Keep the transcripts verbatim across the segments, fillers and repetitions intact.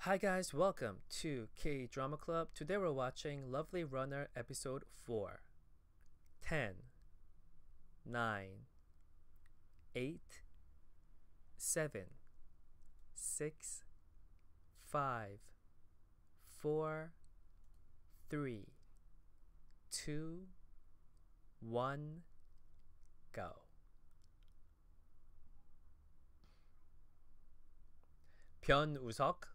Hi guys, welcome to K-Drama Club. Today we're watching Lovely Runner episode four. ten, nine, eight, seven, six, five, four, three, two, one, go. 변우석,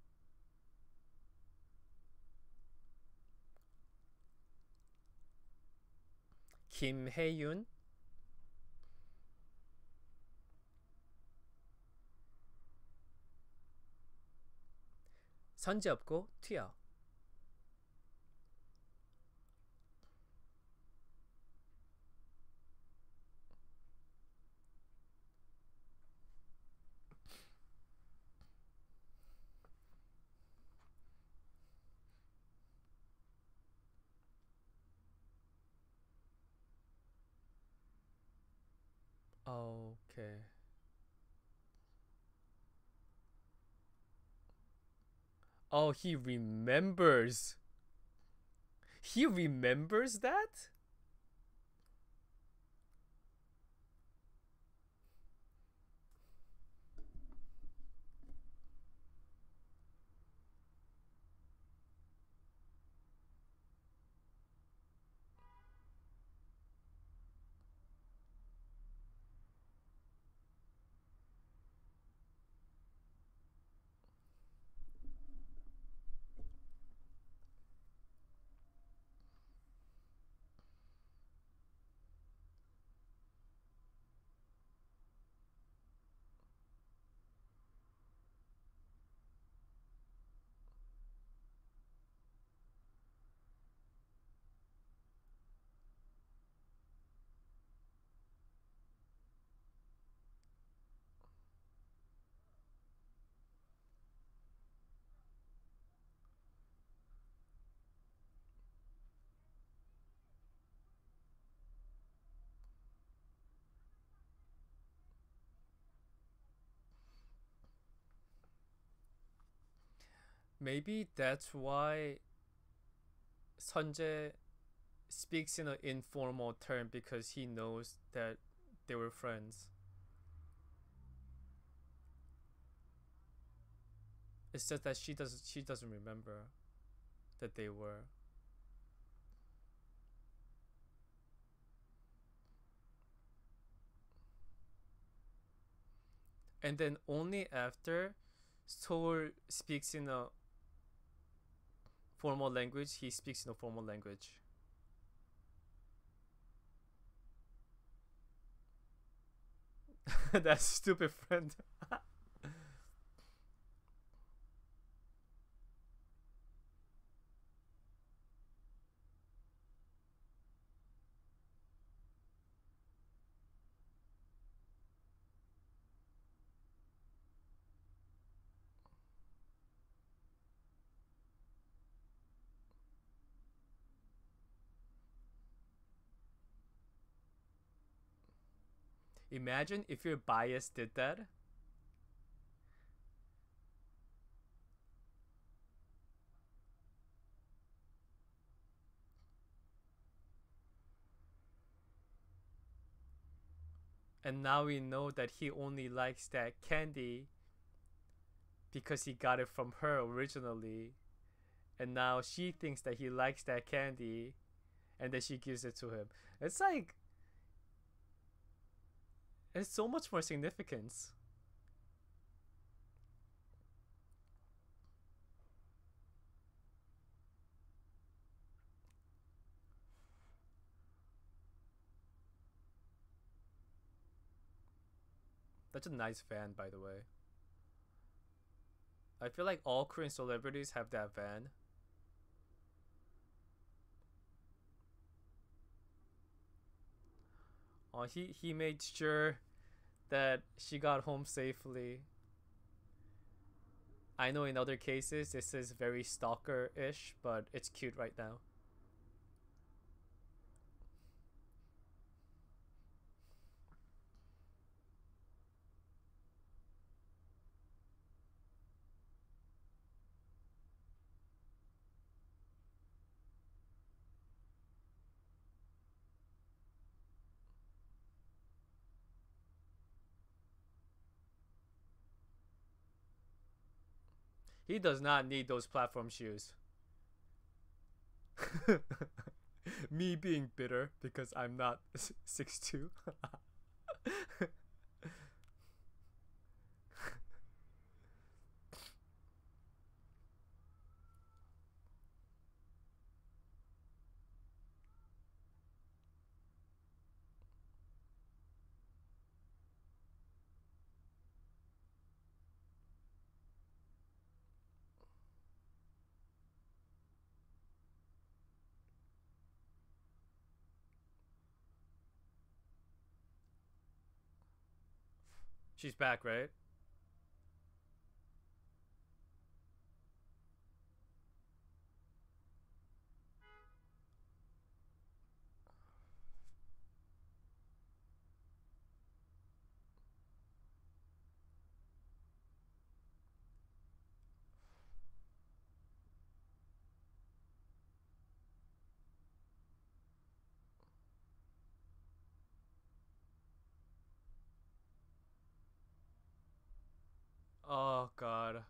김혜윤, 선지 없고 튀어. Okay. Oh, he remembers. He remembers that? Maybe that's why Sunjae speaks in an informal term, because he knows that they were friends. It's just that she doesn't she doesn't remember that they were. And then only after Seoul speaks in a formal language, he speaks in a formal language. That stupid friend. Imagine if your bias did that. And now we know that he only likes that candy because he got it from her originally. And now she thinks that he likes that candy, and then she gives it to him. It's like, it's so much more significance. That's a nice van, by the way. I feel like all Korean celebrities have that van. Oh, he, he made sure that she got home safely. I know in other cases this is very stalker-ish, but it's cute right now. He does not need those platform shoes. Me being bitter because I'm not six two. She's back, right? Oh god.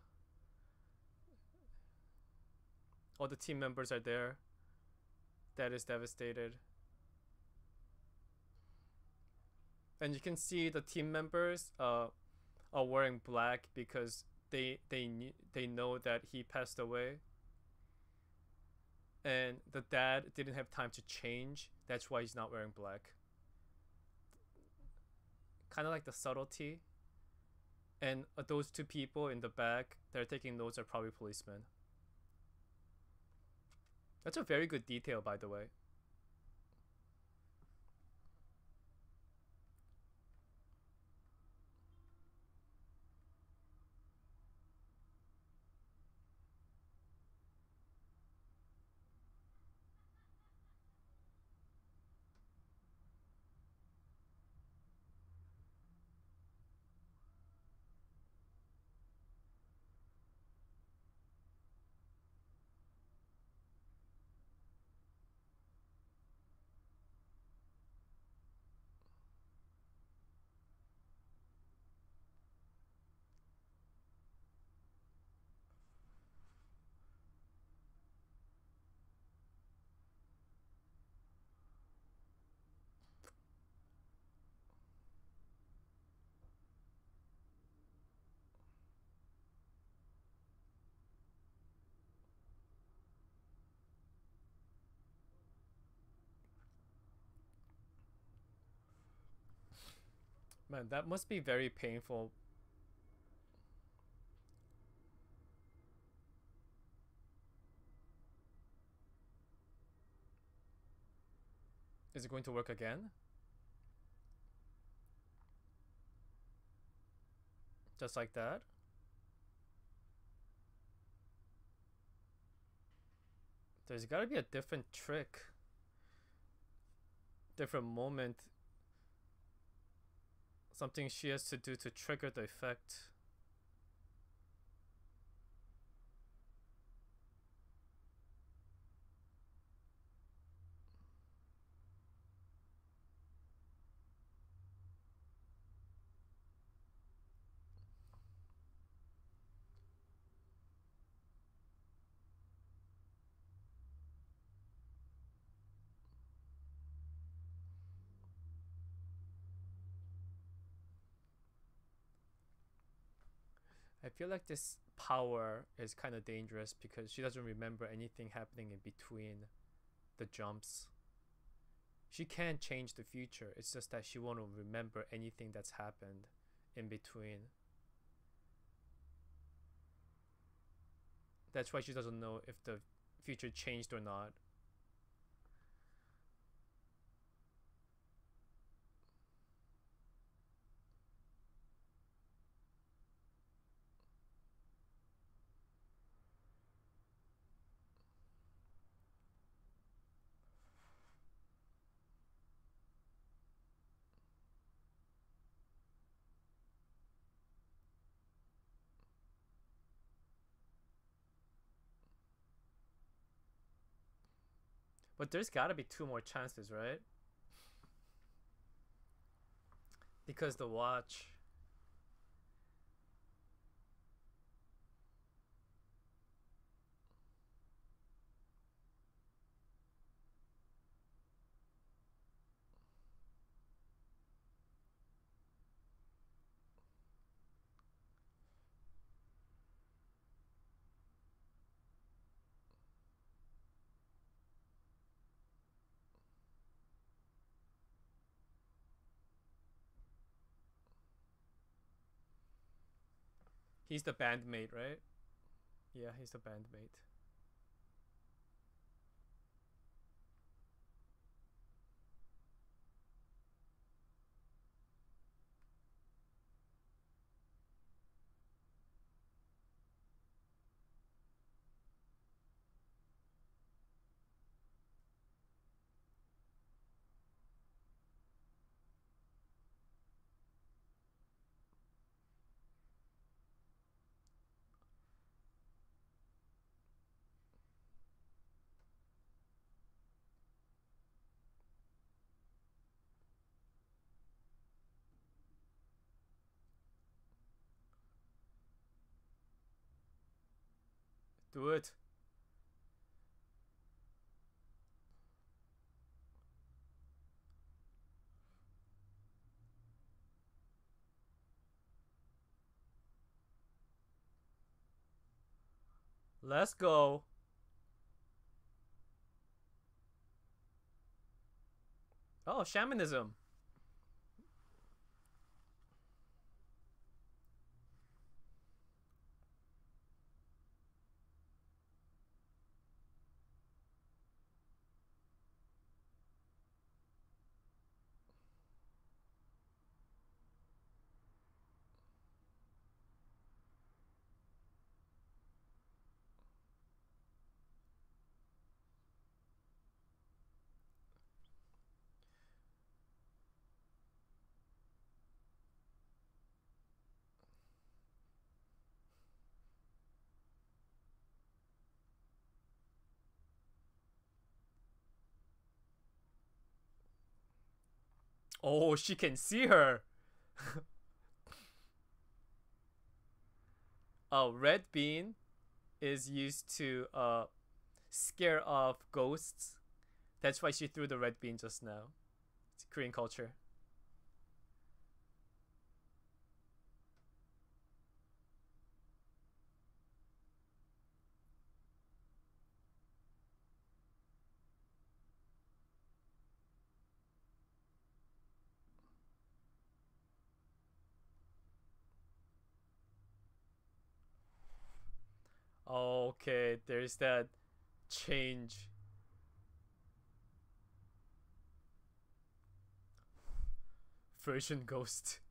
All the team members are there. That is devastated. And you can see the team members uh, are wearing black because they they knew, they know that he passed away. And the dad didn't have time to change. That's why he's not wearing black. Kind of like the subtlety. And uh, those two people in the back that are taking notes are probably policemen. That's a very good detail, by the way. Man, that must be very painful. Is it going to work again? Just like that? There's gotta be a different trick. Different moment. Something she has to do to trigger the effect. I feel like this power is kind of dangerous because she doesn't remember anything happening in between the jumps. She can't change the future. It's just that she won't remember anything that's happened in between. That's why she doesn't know if the future changed or not. But there's gotta be two more chances, right? Because the watch. He's the bandmate, right? Yeah, he's the bandmate. Do it. Let's go. Oh, shamanism. Oh, she can see her. Oh, red bean is used to uh scare off ghosts. That's why she threw the red bean just now. It's Korean culture. Okay, there's that change. Version ghost.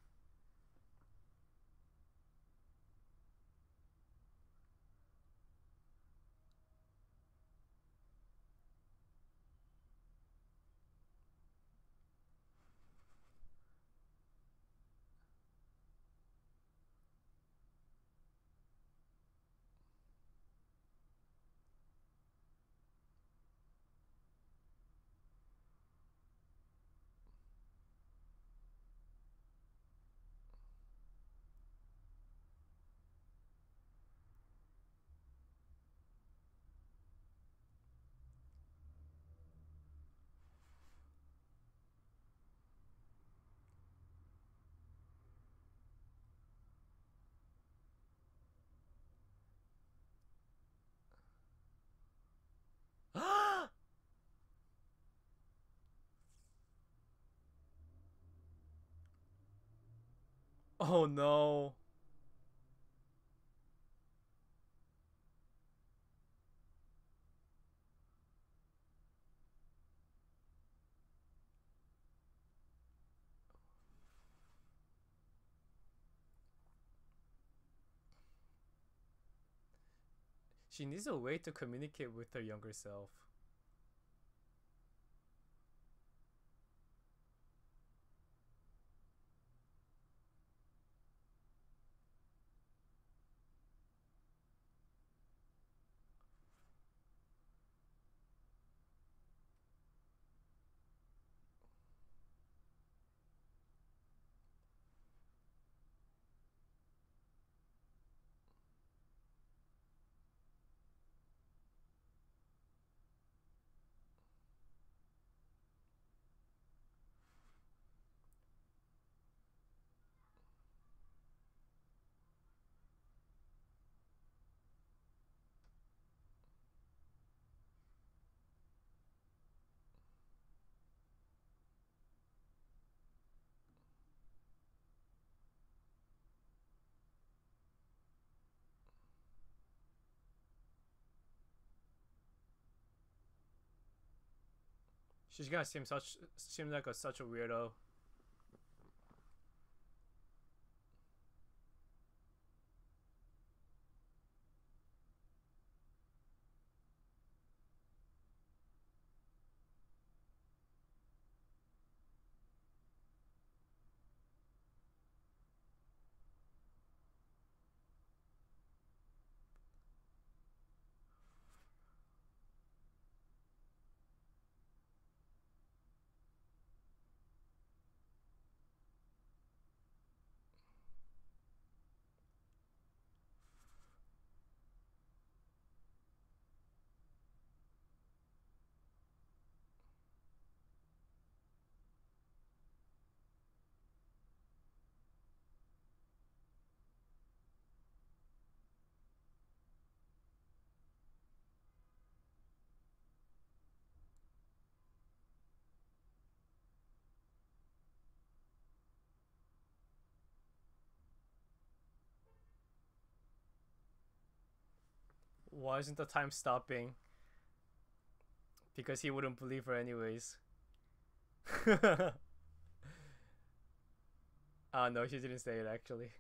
Oh no. She needs a way to communicate with her younger self. She's gonna seem such seem like a such a weirdo. Why isn't the time stopping? Because he wouldn't believe her anyways. Oh no, she didn't say it actually.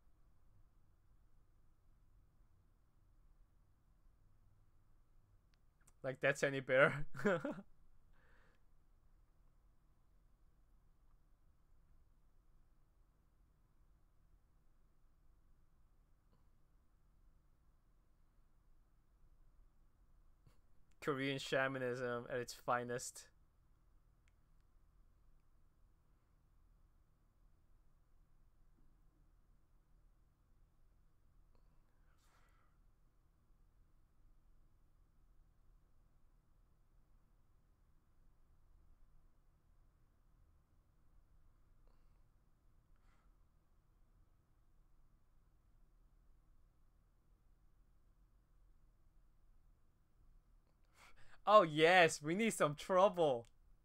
Like that's any better. Korean shamanism at its finest. Oh yes, we need some trouble.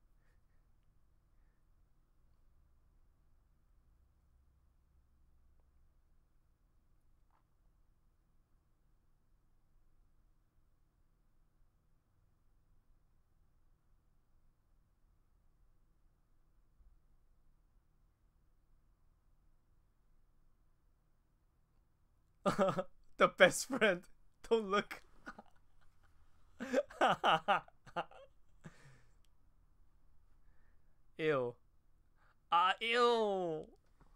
The best friend. Don't look. Ew. Ah, ew.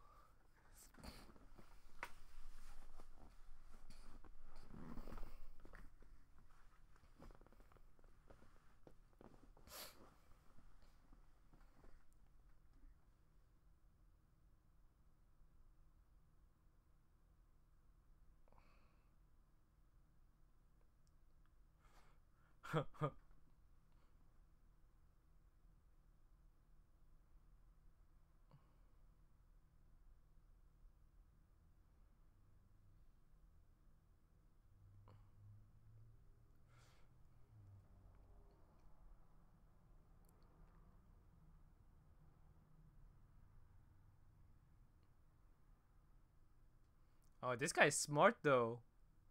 Oh, this guy's smart though.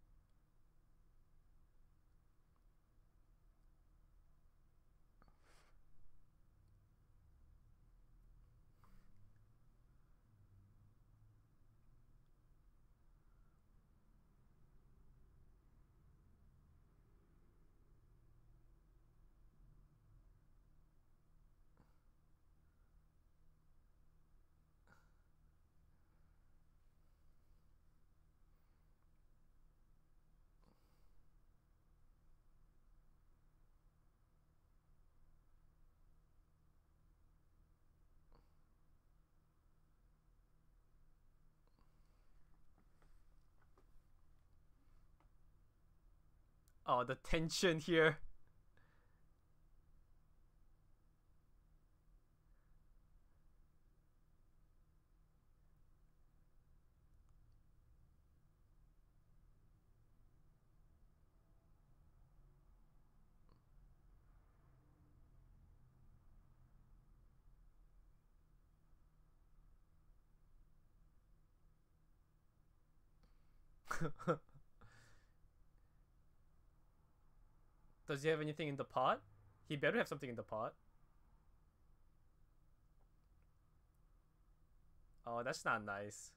Oh, the tension here. Does he have anything in the pot? He better have something in the pot. Oh, that's not nice.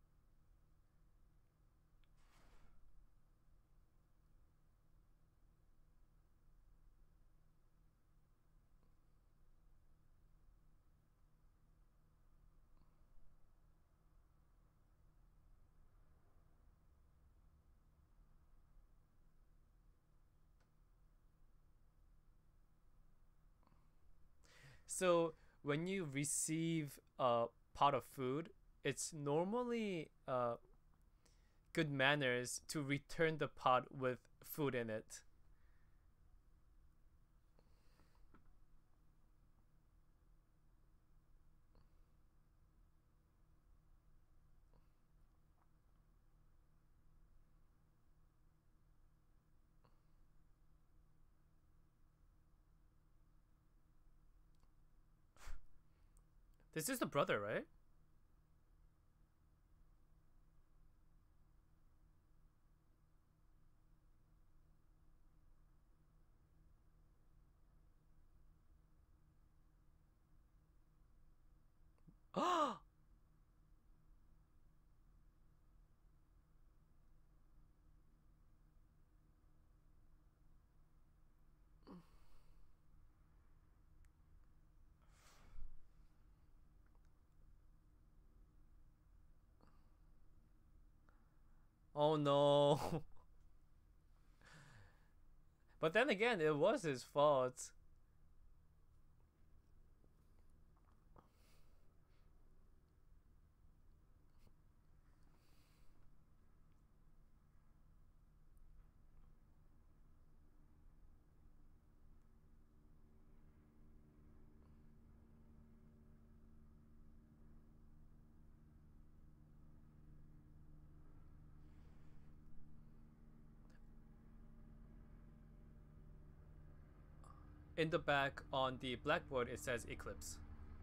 So when you receive a pot of food, it's normally uh, good manners to return the pot with food in it. This is the brother, right? Oh no. But then again, it was his fault. In the back on the blackboard, it says eclipse.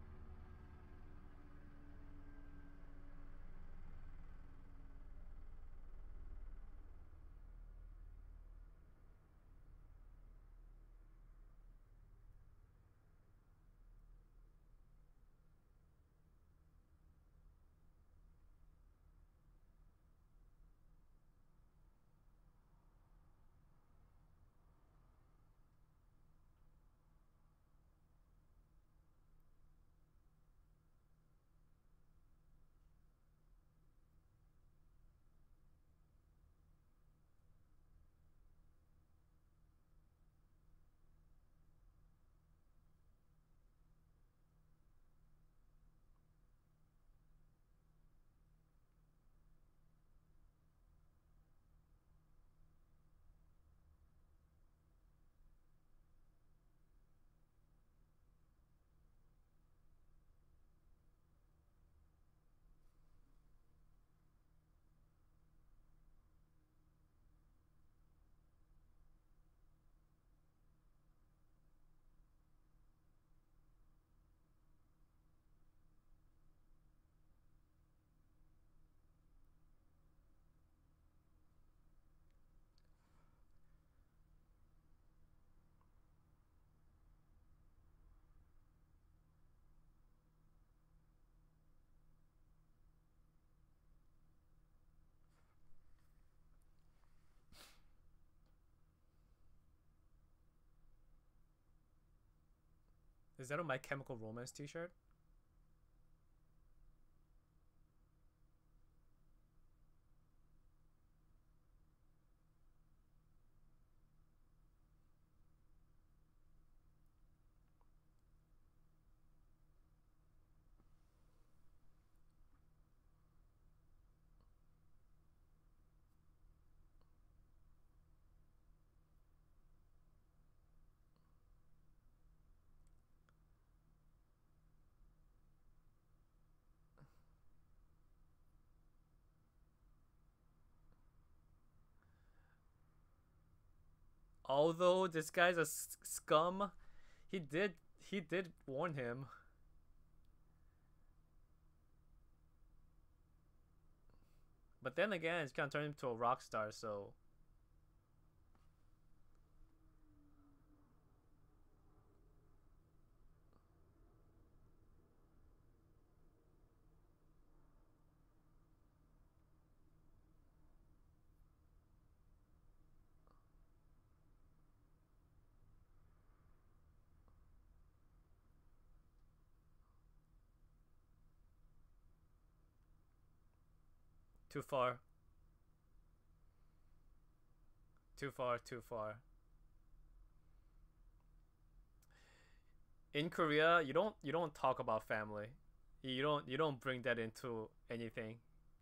Is that a My Chemical Romance t-shirt? Although this guy's a scum, he did he did warn him. But then again, it's kind of turned him into a rock star, so Too far. Too far, too far. In Korea, you don't you don't talk about family. You don't you don't bring that into anything.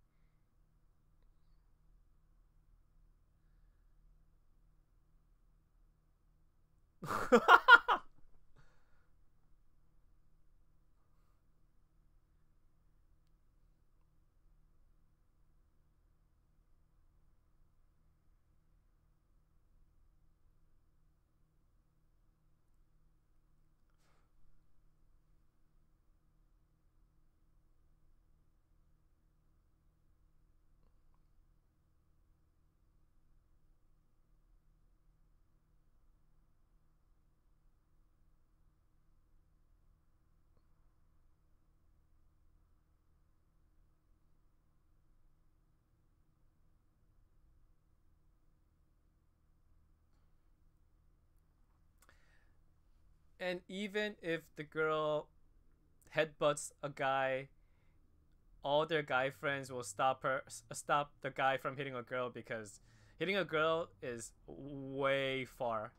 And even if the girl headbutts a guy, all their guy friends will stop her, stop the guy from hitting a girl because hitting a girl is way far.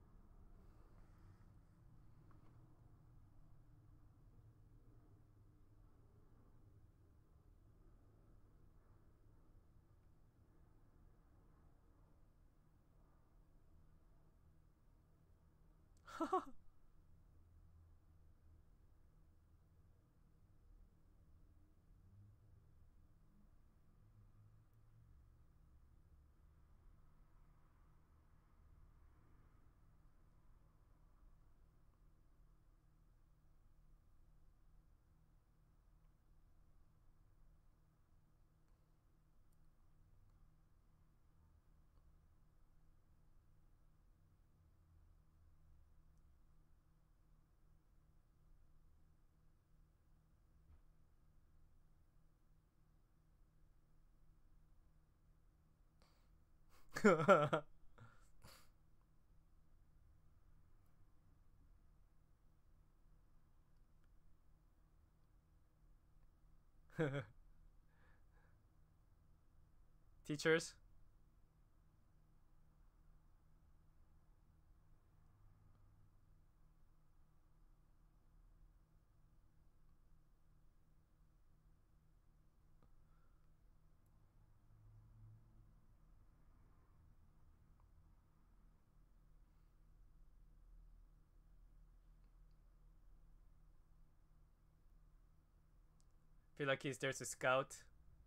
Teachers. Feel like he's there to scout.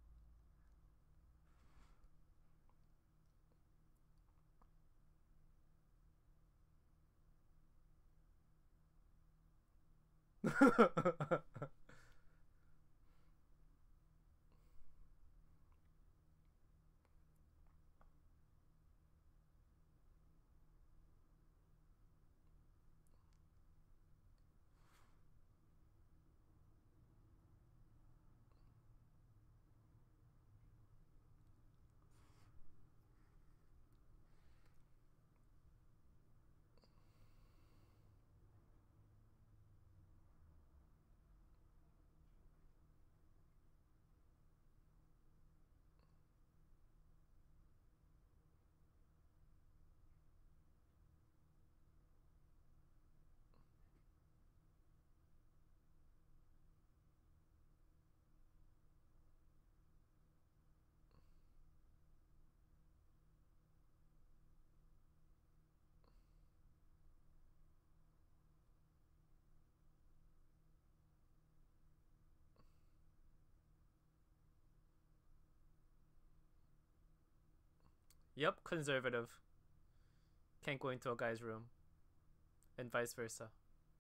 Yep, conservative. Can't go into a guy's room. And vice versa.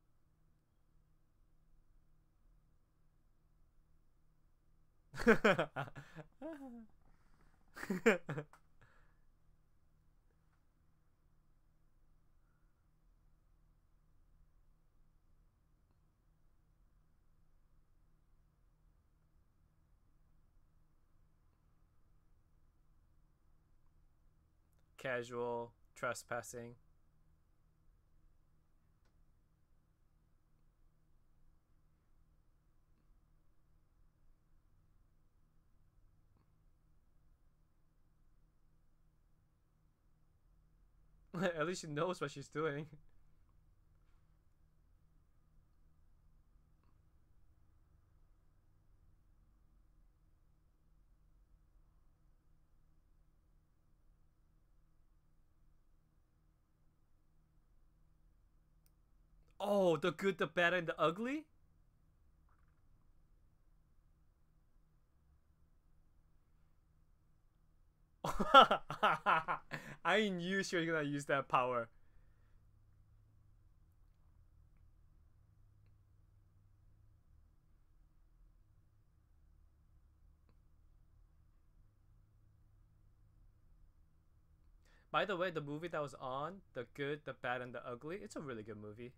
Casual trespassing. At least she knows what she's doing. Oh, the good, the bad, and the ugly? I knew she was gonna use that power. By the way, the movie that was on, The Good, the Bad, and the Ugly, it's a really good movie.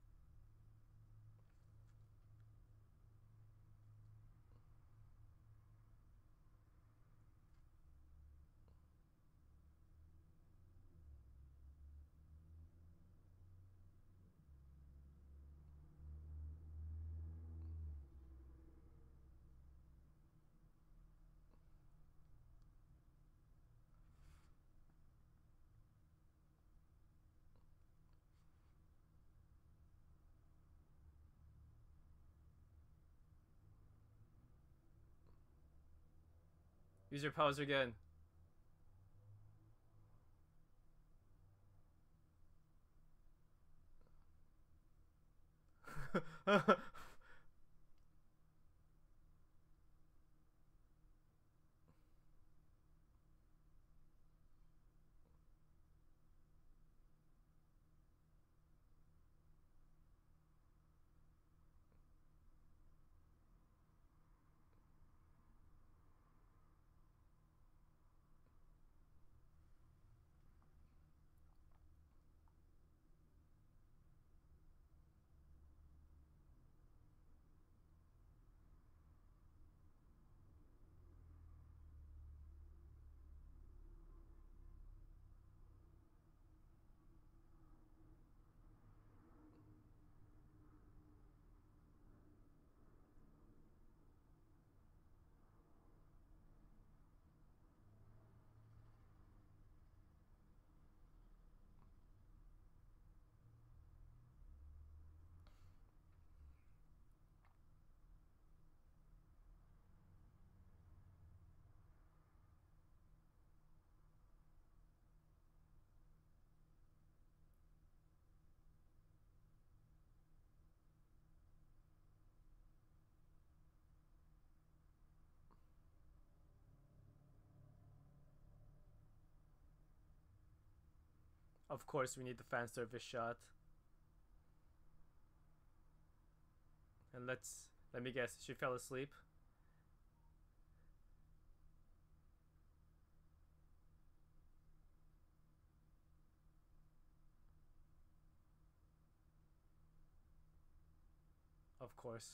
Use your powers again. Of course, we need the fan service shot. And let's let me guess, she fell asleep. Of course.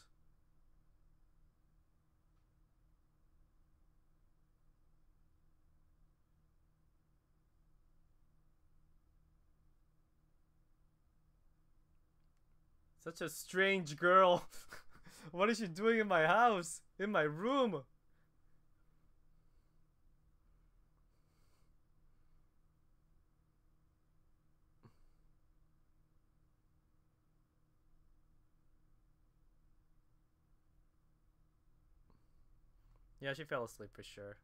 Such a strange girl. What is she doing in my house? In my room? Yeah, she fell asleep for sure.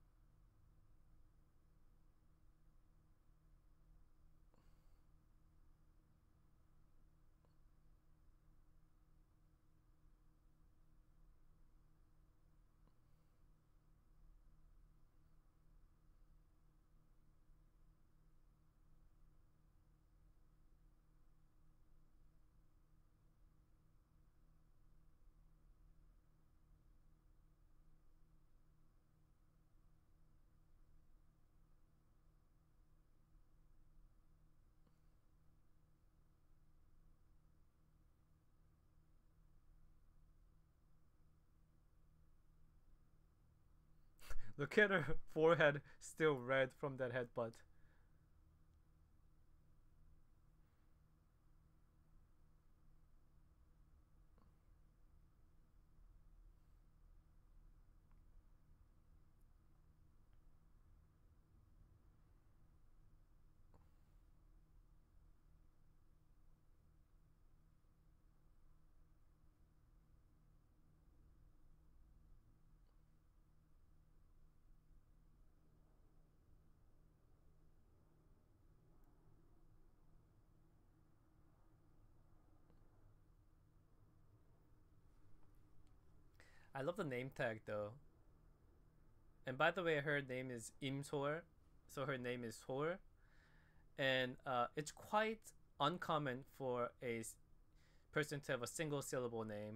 Look at her forehead, still red from that headbutt. I love the name tag though. And by the way, her name is Im Sor, so her name is Sor, and uh, it's quite uncommon for a person to have a single syllable name.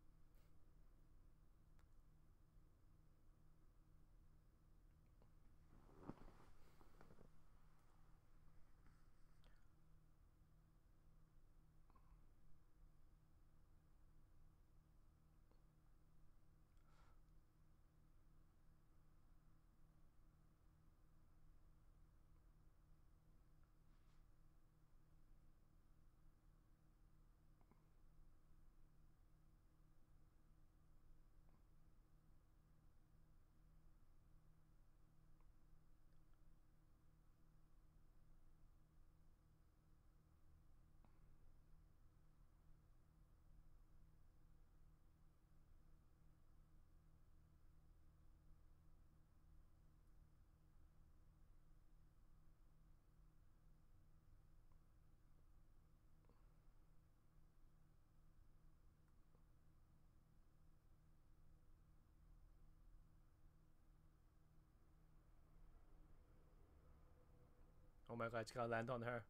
Oh my god, it's gonna land on her.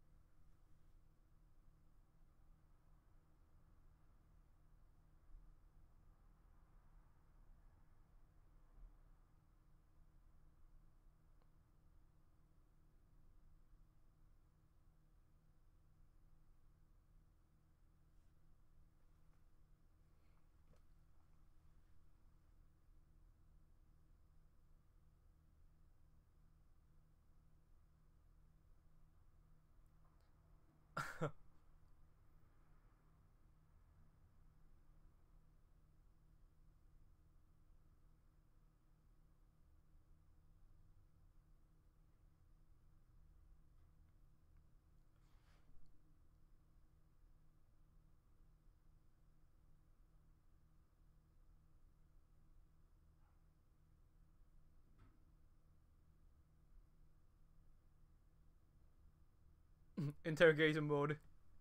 Interrogation mode.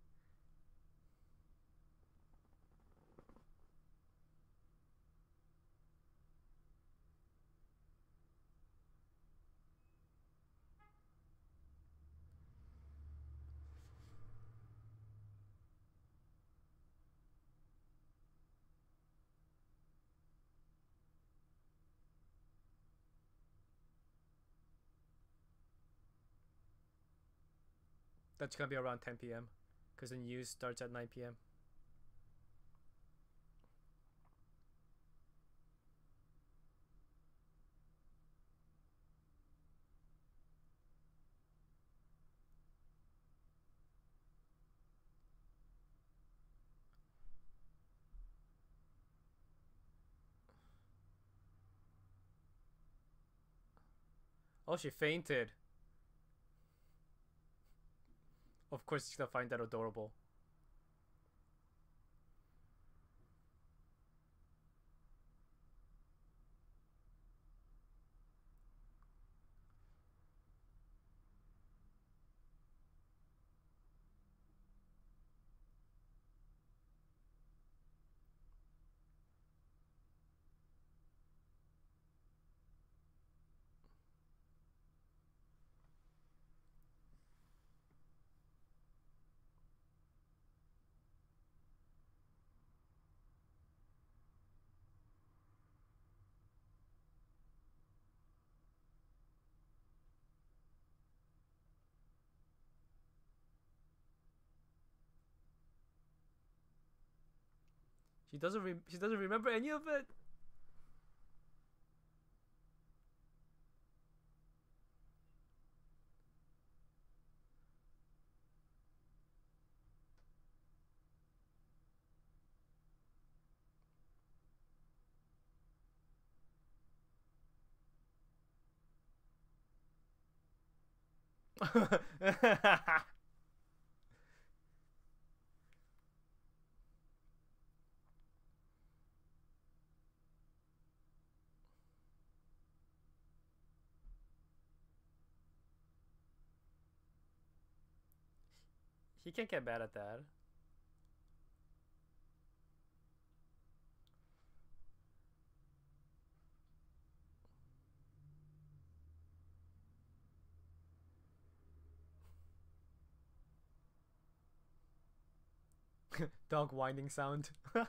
That's gonna be around ten p m because the news starts at nine p m Oh, she fainted. Of course, she's gonna find that adorable. She doesn't. Re- she doesn't remember any of it. He can't get mad at that. Dog whining sound.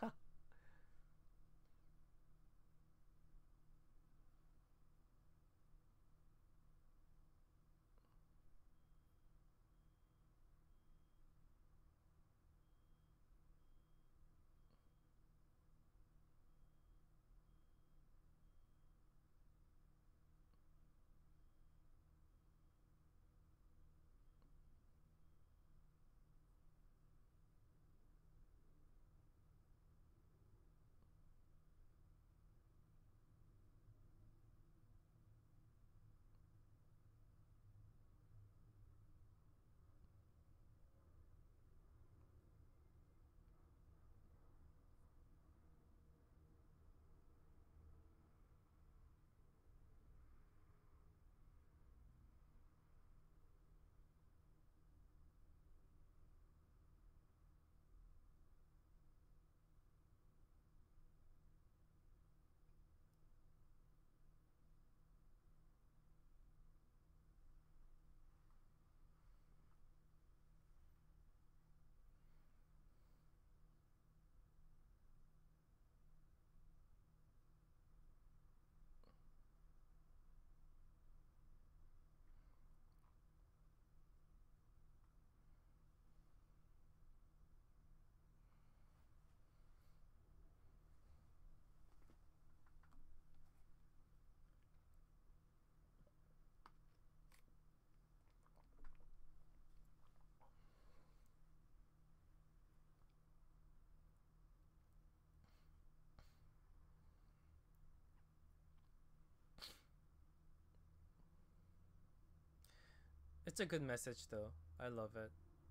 It's a good message though. I love it.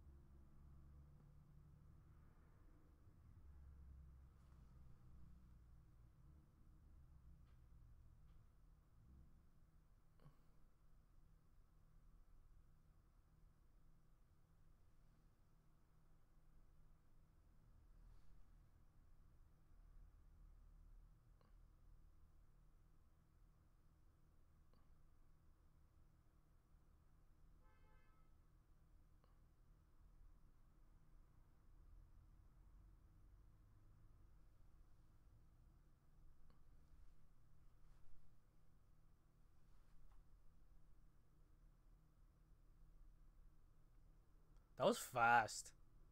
That was fast.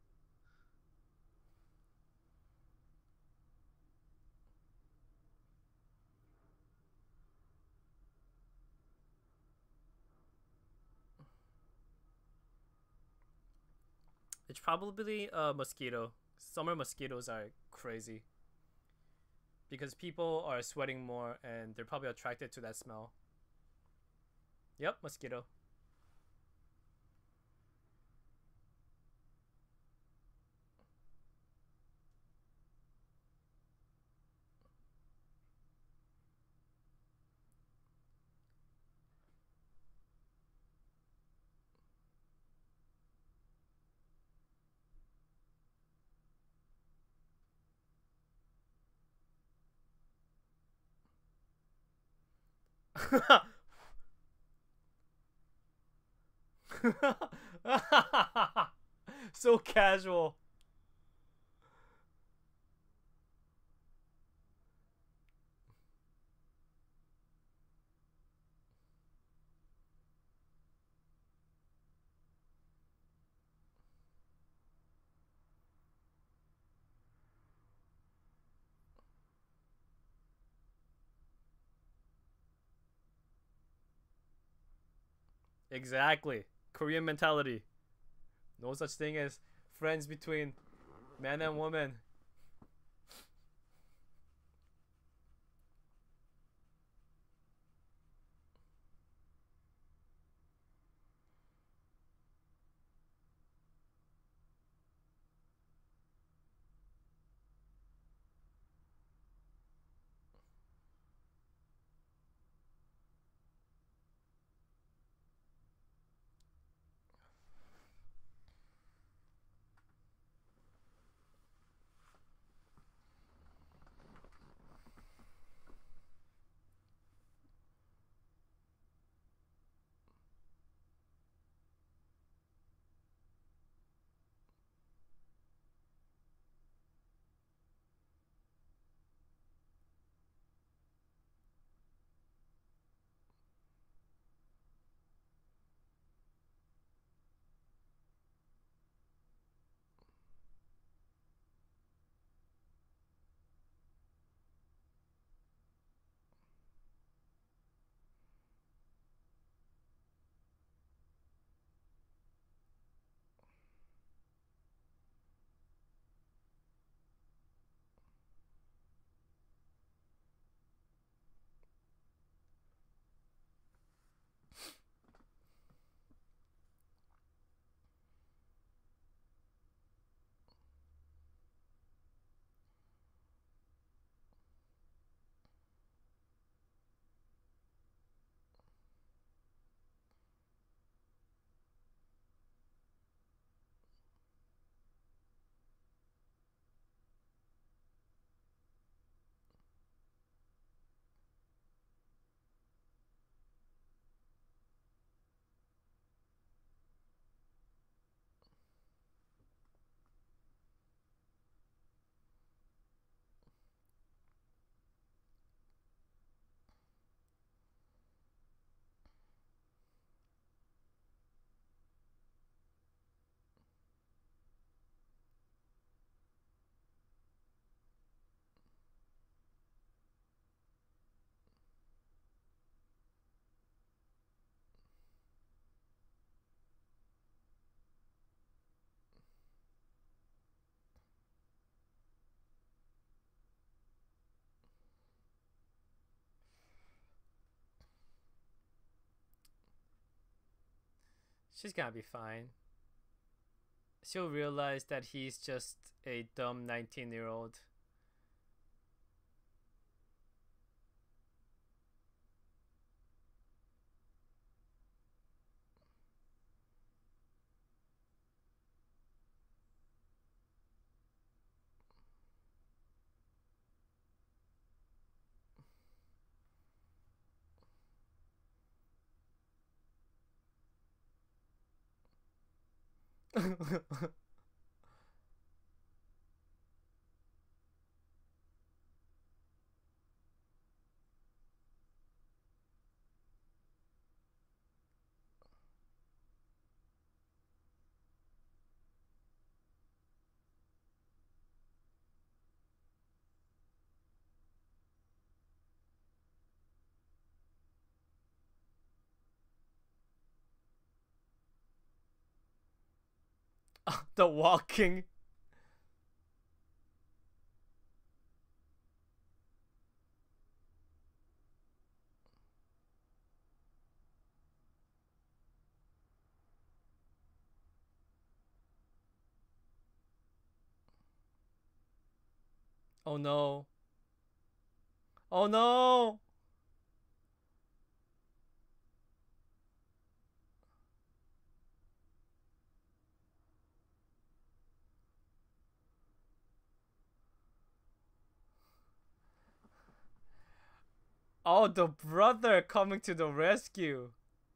It's probably a mosquito. Summer mosquitoes are crazy because people are sweating more and they're probably attracted to that smell. Yep, mosquito. So casual. Exactly. Korean mentality. No such thing as friends between man and woman. She's gonna be fine. She'll realize that he's just a dumb nineteen year old. The walking. Oh no. Oh no. Oh, the brother coming to the rescue.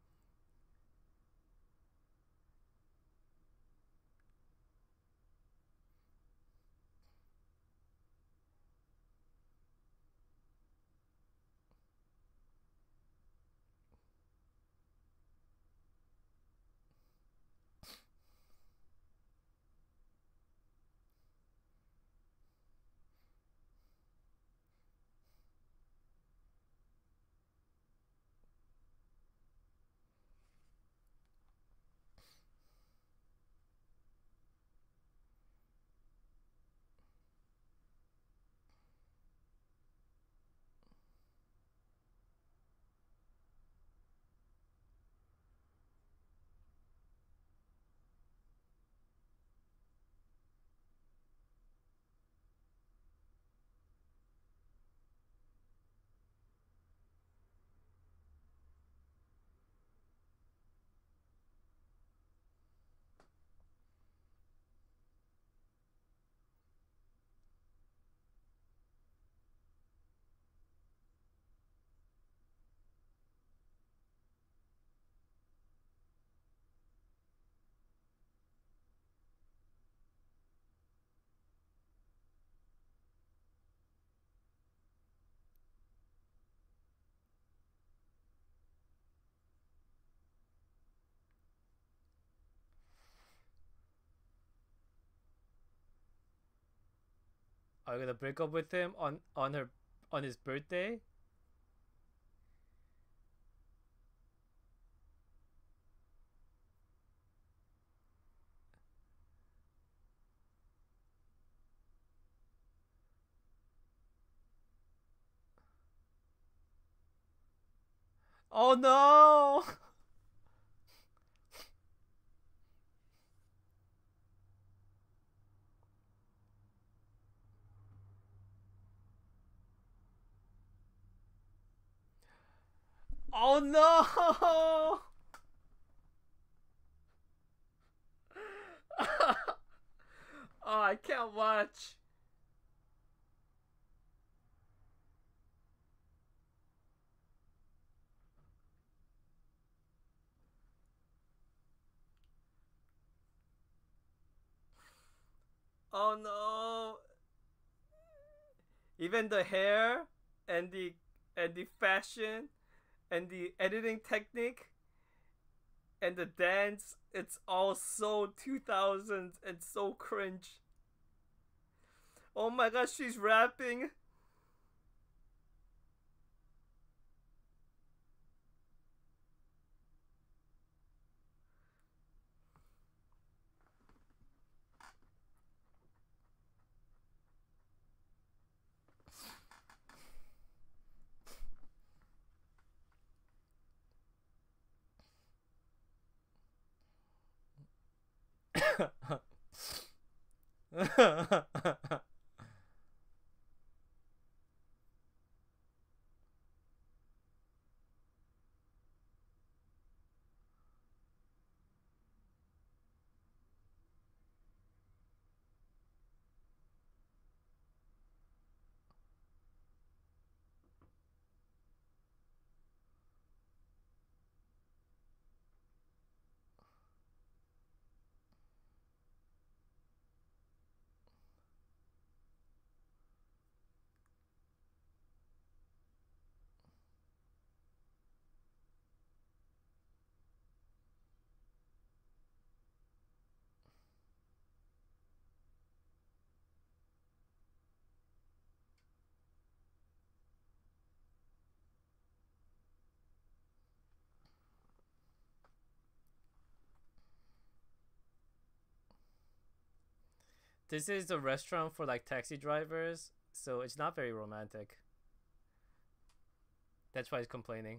Are you gonna break up with him on on her on his birthday? Oh no! Oh no! Oh, I can't watch. Oh no! Even the hair and the and the fashion and the editing technique and the dance, it's all so two thousands and so cringe. Oh my gosh, she's rapping. This is a restaurant for like taxi drivers, so it's not very romantic. That's why he's complaining.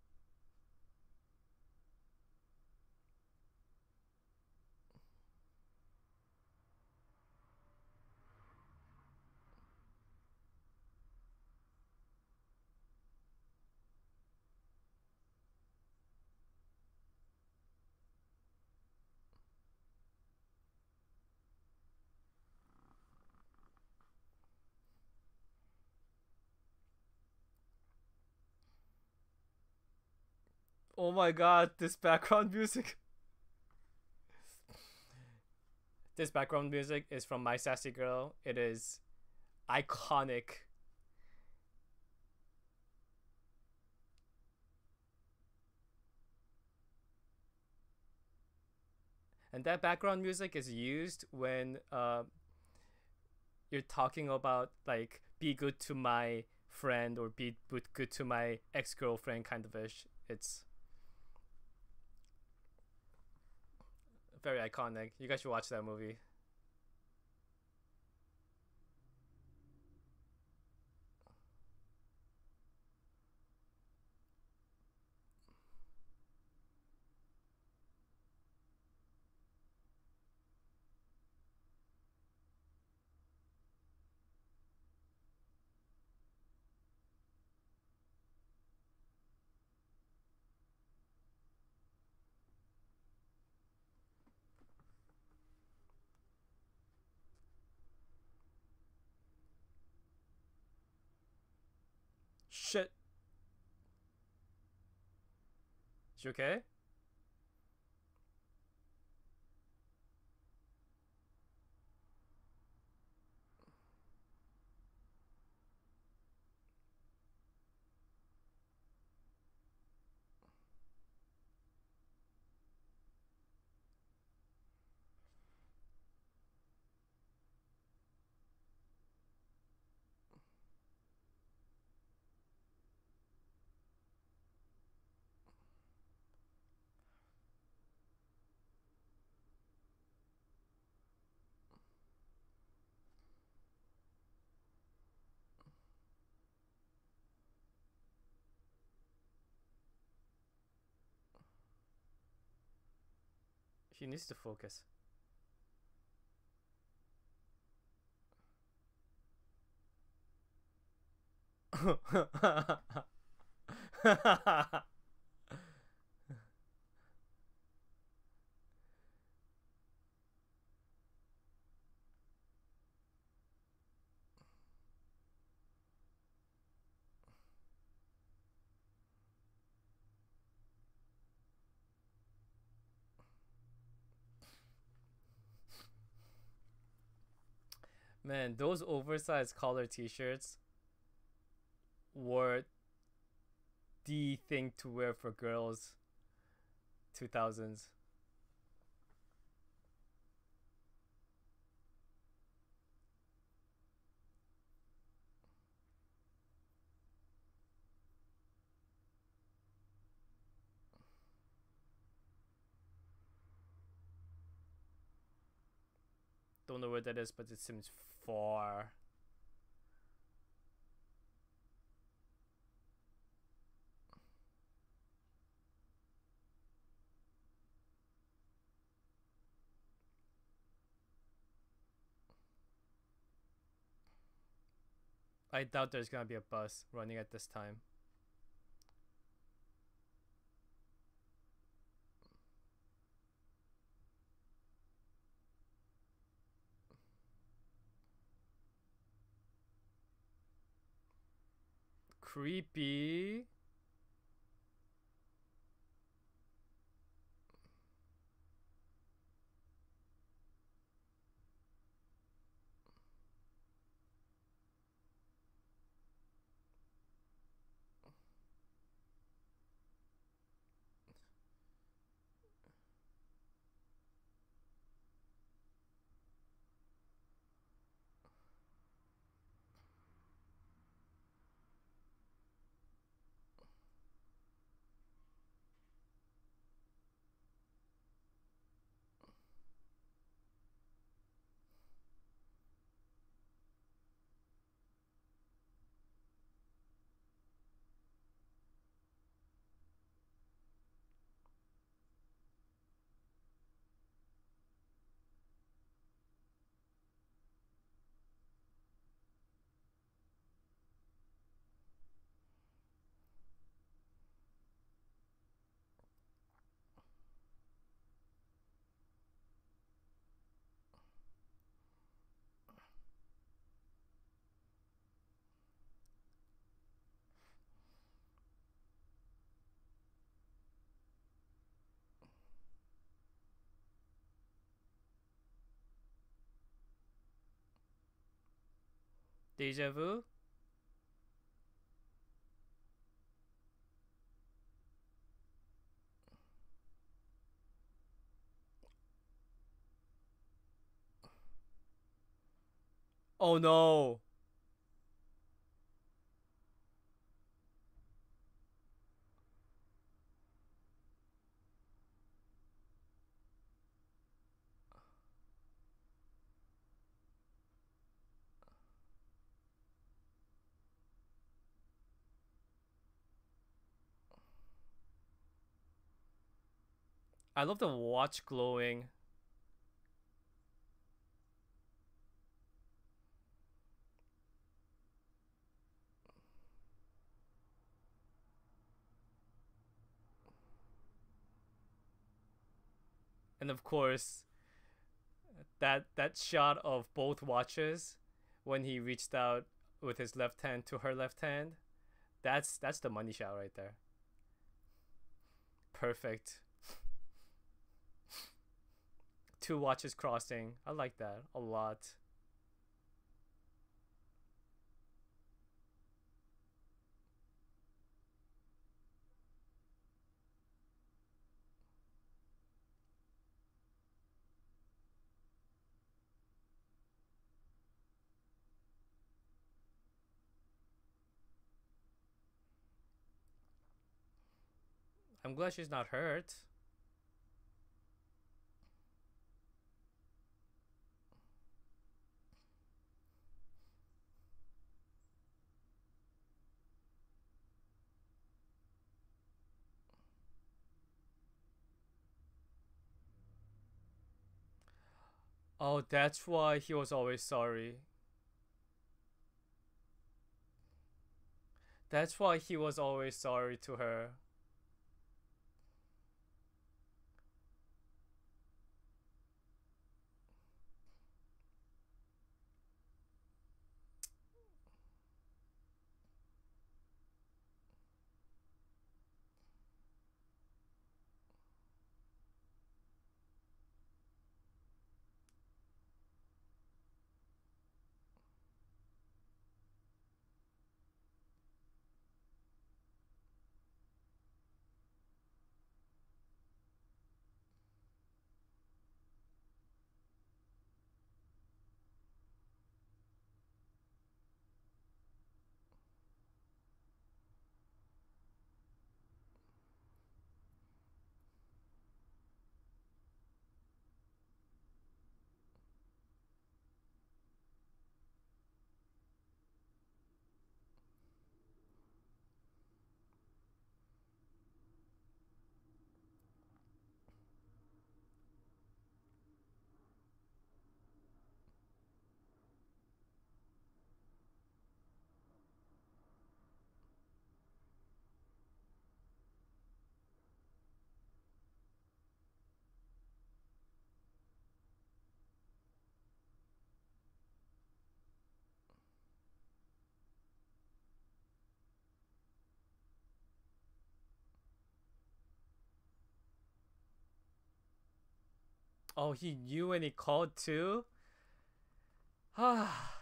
Oh my god, this background music. This background music is from My Sassy Girl. It is iconic. And that background music is used when uh, you're talking about like be good to my friend or be good to my ex-girlfriend kind of ish. It's very iconic. You guys should watch that movie. Shit. Is you okay? He needs to focus. Man, those oversized collar t-shirts were the thing to wear for girls two thousands. Don't know where that is, but it seems far. I doubt there's gonna be a bus running at this time. Creepy. Deja vu? Oh no! I love the watch glowing. And of course, that that shot of both watches when he reached out with his left hand to her left hand, that's that's the money shot right there. Perfect. Two watches crossing. I like that a lot. I'm glad she's not hurt. Oh, that's why he was always sorry. That's why he was always sorry to her. Oh, he knew and he called too? Ah.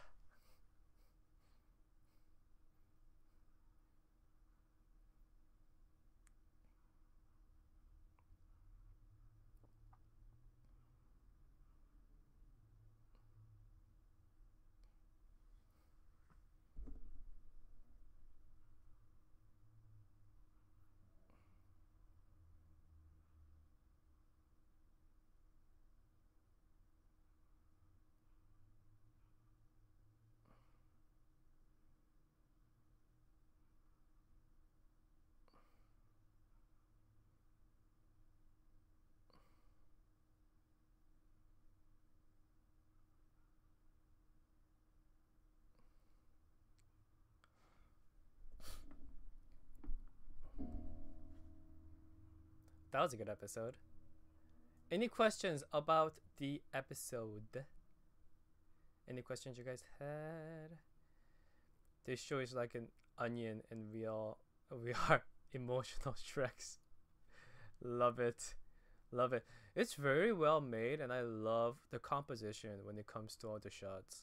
That was a good episode. Any questions about the episode? Any questions you guys had? This show is like an onion, and we all we are emotional Shreks. Love it, love it. It's very well made, and I love the composition when it comes to all the shots.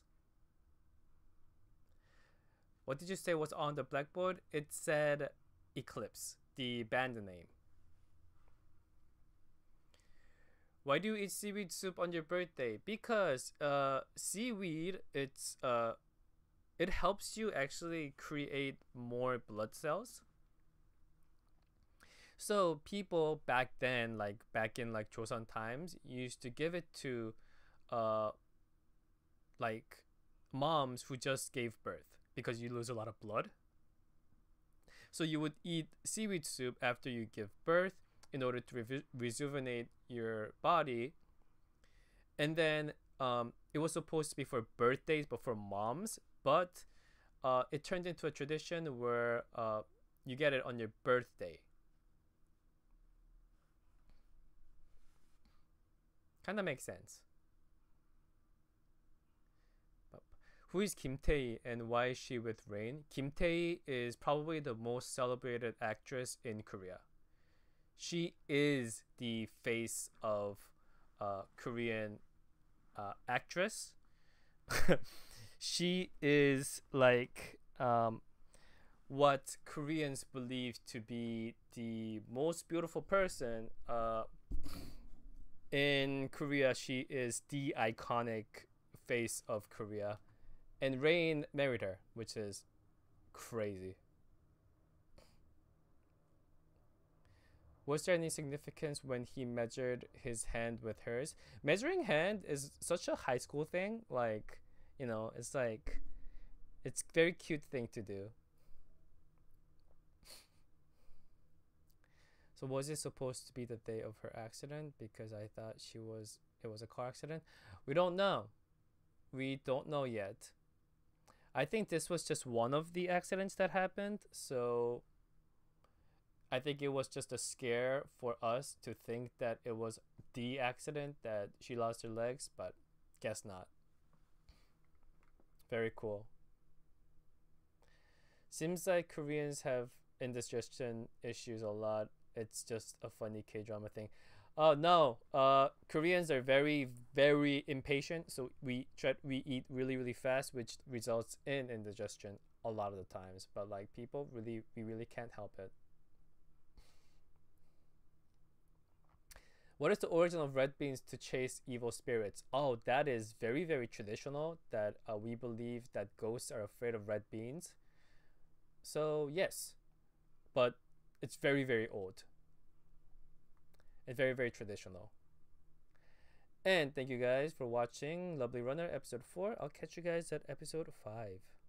What did you say was on the blackboard? It said Eclipse, the band name. Why do you eat seaweed soup on your birthday? Because uh, seaweed, it's uh, it helps you actually create more blood cells. So people back then, like back in like Joseon times, used to give it to, uh, like moms who just gave birth because you lose a lot of blood. So you would eat seaweed soup after you give birth in order to re- rejuvenate your body. And then um, it was supposed to be for birthdays, but for moms. But uh, it turned into a tradition where uh, you get it on your birthday. Kind of makes sense. Who is Kim Tae and why is she with Rain? Kim Tae is probably the most celebrated actress in Korea. She is the face of uh, Korean uh, actress. She is like um, what Koreans believe to be the most beautiful person. Uh, in Korea, she is the iconic face of Korea. And Rain married her, which is crazy. Was there any significance when he measured his hand with hers? Measuring hand is such a high school thing. Like, you know, it's like, it's a very cute thing to do. So was it supposed to be the day of her accident? Because I thought she was, it was a car accident. We don't know. We don't know yet. I think this was just one of the accidents that happened. So I think it was just a scare for us to think that it was the accident that she lost her legs, but guess not. Very cool. Seems like Koreans have indigestion issues a lot. It's just a funny K-drama thing. Oh no, uh, Koreans are very, very impatient, so we try we eat really, really fast, which results in indigestion a lot of the times. But like people, really, we really can't help it. What is the origin of red beans to chase evil spirits? Oh, that is very, very traditional. That uh, we believe that ghosts are afraid of red beans. So yes, but it's very, very old. And very, very traditional. And thank you guys for watching Lovely Runner episode four. I'll catch you guys at episode five.